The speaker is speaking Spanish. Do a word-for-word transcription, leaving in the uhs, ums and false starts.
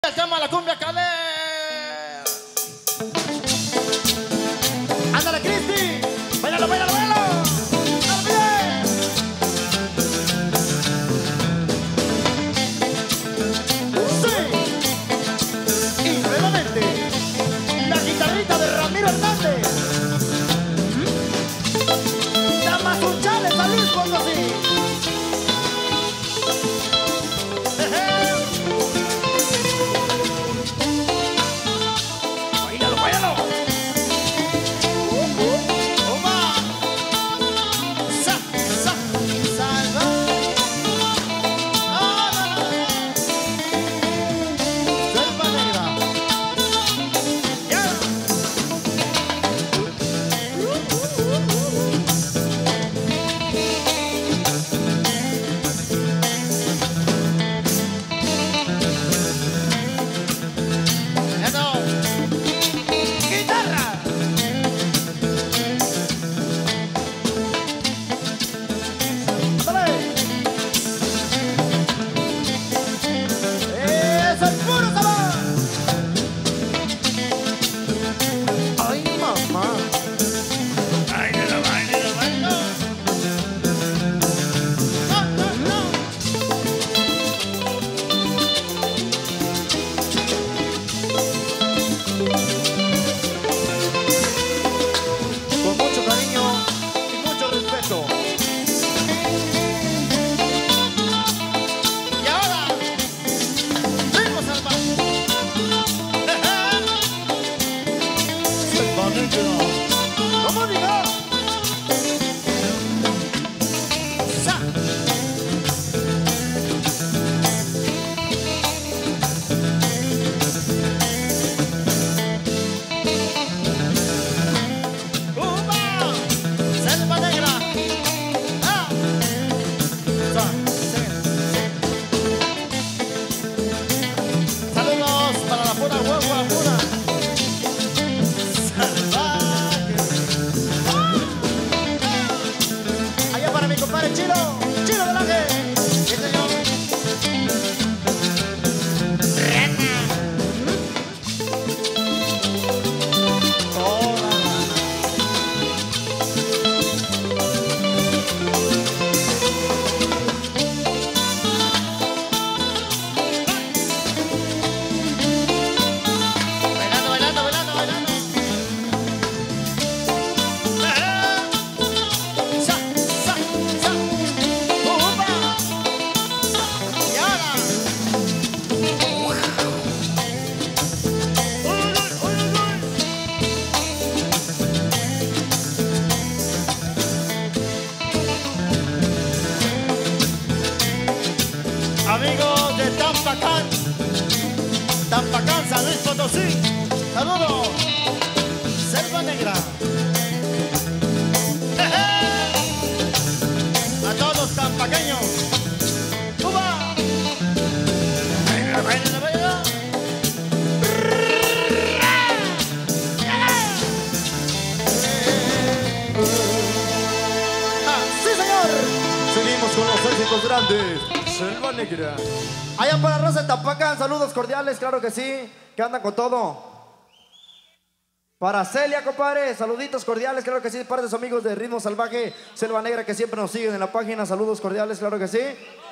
Se llama la cumbia Calé. Ándale, Cristi. Báilalo, báilalo, báilalo. Sí. Y nuevamente, la guitarrita de Ramiro Hernández. Tamazunchales, San Luis Potosí. Amigos de Tampacán, Tampacán, San Luis Potosí, saludos, Selva Negra. A todos los tampaqueños, ¡Cuba! ¡Baila, baila, baila! ¡Ah, sí, señor! Seguimos con los éxitos grandes. Selva Negra. Allá para Raza de Tampacán, saludos cordiales, claro que sí, que andan con todo. Para Celia, compadre, saluditos cordiales, claro que sí, parte de sus amigos de Ritmo Salvaje, Selva Negra, que siempre nos siguen en la página, saludos cordiales, claro que sí.